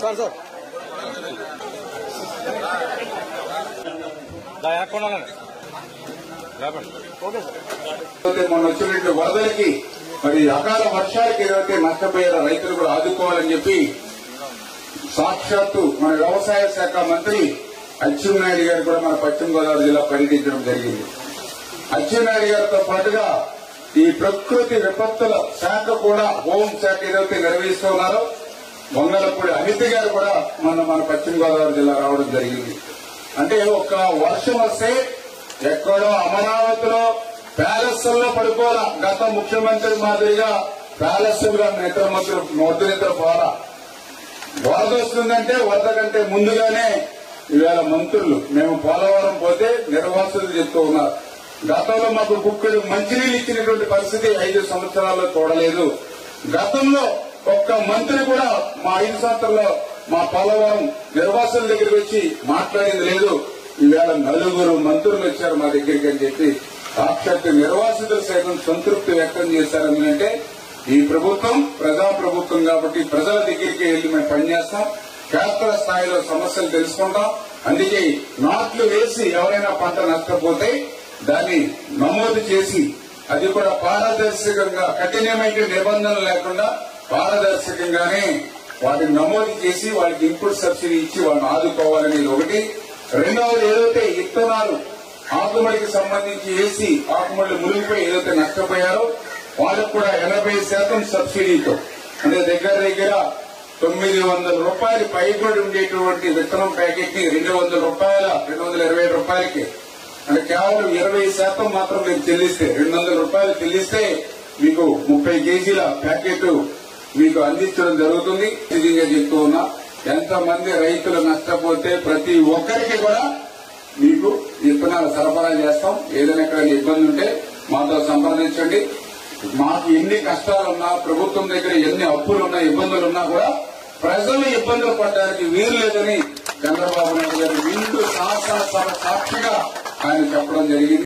మొన్న వచ్చినటువంటి వరదలకి మరి అకాల వర్షాలకి ఏదైతే నష్టపోయారో రైతులు కూడా ఆదుకోవాలని చెప్పి సాక్షాత్తు మన వ్యవసాయ శాఖ మంత్రి అచ్చెన్నాయుడు గారు కూడా మన పశ్చిమ గోదావరి జిల్లా పర్యటించడం జరిగింది. అచ్చెన్నాయుడు గారితో పాటుగా ఈ ప్రకృతి విపత్తుల శాఖ కూడా హోం శాఖ ఏదైతే నిర్వహిస్తున్నారో వంగలపూడి అనిత గారు కూడా మన పశ్చిమ గోదావరి జిల్లా రావడం జరిగింది. అంటే ఒక వర్షం వస్తే ఎక్కడో అమరావతిలో ప్యాలెస్లో పడుకోవాలా, గత ముఖ్యమంత్రి మాదిరిగా ప్యాలెస్లుగా మొద్దు నిద్ర పోవాలా. వరద వస్తుందంటే వరద కంటే ముందుగానే ఇవాళ మంత్రులు మేము పోలవరం పోతే నిర్వాసితులు చెప్తూ ఉన్నారు. గతంలో మాకు కుక్కడు మంచినీళ్ళు ఇచ్చినటువంటి పరిస్థితి 5 సంవత్సరాల్లో చూడలేదు. గతంలో ఒక్క మంత్రి కూడా మా 5 సంవత్సరాల్లో మా పోలవరం నిర్వాసుల దగ్గరికి వచ్చి మాట్లాడింది లేదు. ఈవేళ 4 మంత్రులు వచ్చారు మా దగ్గరికి అని చెప్పి సాక్షాత్ నిర్వాసితులు సైతం సంతృప్తి వ్యక్తం చేశారని అంటే ఈ ప్రభుత్వం ప్రజాప్రభుత్వం కాబట్టి ప్రజల దగ్గరికి వెళ్లి మేము పనిచేస్తాం, క్షేత్ర స్థాయిలో సమస్యలు తెలుసుకుంటాం. అందుకే నాట్లు వేసి ఎవరైనా పంట నష్టపోతే దాన్ని నమోదు చేసి అది కూడా పారదర్శకంగా కఠినమైన నిబంధనలు లేకుండా పారదర్శకంగానే వాటిని నమోదు చేసి వాళ్ళకి ఇన్పుట్ సబ్సిడీ ఇచ్చి వాళ్ళని ఆదుకోవాలనేది ఒకటి. రెండవది ఏదైతే విత్తనాలు ఆకుమడికి సంబంధించి వేసి ఆకుమడి మునిగిపోయి ఏదైతే నష్టపోయారో వాళ్ళకు కూడా 80% సబ్సిడీతో అంటే దగ్గర 900 రూపాయలు పైబడి ఉండేటువంటి విత్తనం ప్యాకెట్ ని 220 రూపాయలకి అంటే కేవలం 20% మాత్రం మీరు చెల్లిస్తే 200 రూపాయలు చెల్లిస్తే మీకు 30 కేజీల ప్యాకెట్ మీకు అందించడం జరుగుతుంది. నిజంగా చెప్తూ ఉన్నా ఎంతమంది రైతులు నష్టపోతే ప్రతి ఒక్కరికి కూడా మీకు విత్తనాలు సరఫరా చేస్తాం. ఏదైనా ఎక్కడైనా ఇబ్బంది ఉంటే మాతో సంప్రదించండి. మాకు ఎన్ని కష్టాలున్నా ప్రభుత్వం దగ్గర ఎన్ని అప్పులున్నా ఇబ్బందులున్నా కూడా ప్రజలు ఇబ్బందులు పడడానికి వీలు లేదని చంద్రబాబు నాయుడు గారు నిండు సాక్షిగా ఆయన చెప్పడం జరిగింది.